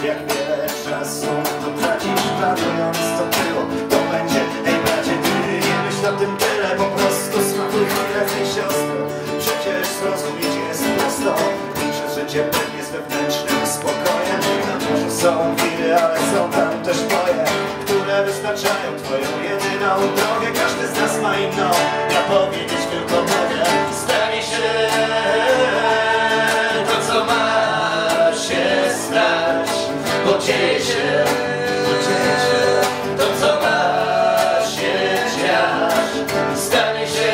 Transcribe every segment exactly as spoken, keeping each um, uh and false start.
Jak wiele czasu to tracisz, planując to było, to będzie. Ej bracie, ty nie myśl o tym tyle, po prostu smakuj chwilę z tej siostry. Przecież zrozumieć jest prosto i przeżycie pewnie z wewnętrznym spokojem. Na morzu są chwile, ale są tam też moje, które wyznaczają twoją jedyną drogę. Każdy z nas ma inną, ja powiedzieć tylko mogę. Stanie się to, co ma się stać, bo dzieje się, bo dzieje się to, co ma się dziać. Stanie się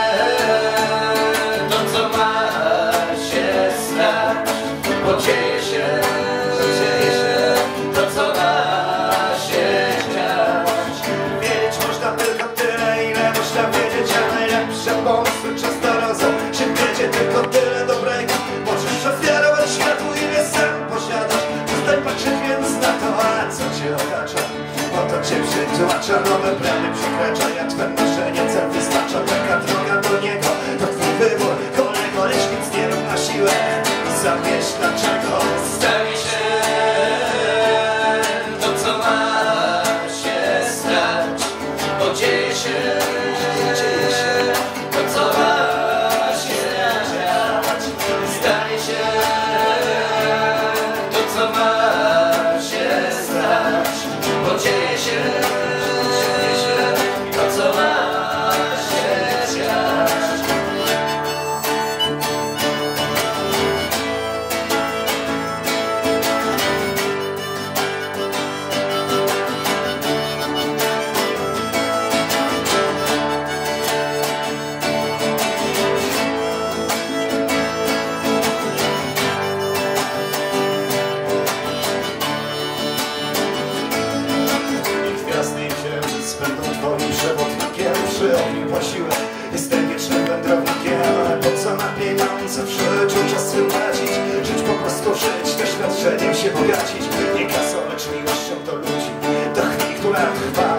to, co ma się stać, bo dzieje się, bo dzieje się to, co ma się dziać. Wiedzieć można tylko tyle, ile można wiedzieć, a najlepsze pomysły często rodzą się w biecie. Tylko tyle dobrego możesz ofiarować światu, ile sam posiadasz. Przestań patrzeć więc na to, a co cię otacza. Oto cię przytłacza, nowe bramy przekracza. Jak twe marzenie cel wystarcza, taka droga do niego to twój wybór, kolego, lecz nic nie rób na siłę. Zabierz dlaczego. Stanie się to, co ma się stać, bo dzieje się, dzieje się to, co ma się dziać. Stanie się to, co ma się stać, bo dzieje się, dzieje się to, co ma się dziać. Będą twoim przewodnikiem, przyrobił posiłek. Jestem wiecznym wędrownikiem, ale po co na pieniądze w życiu czas wypłacić? Żyć po prostu żyć, doświadczeniem się bogacić. Nie kasą, lecz miłością do ludzi, do chwili, która trwa.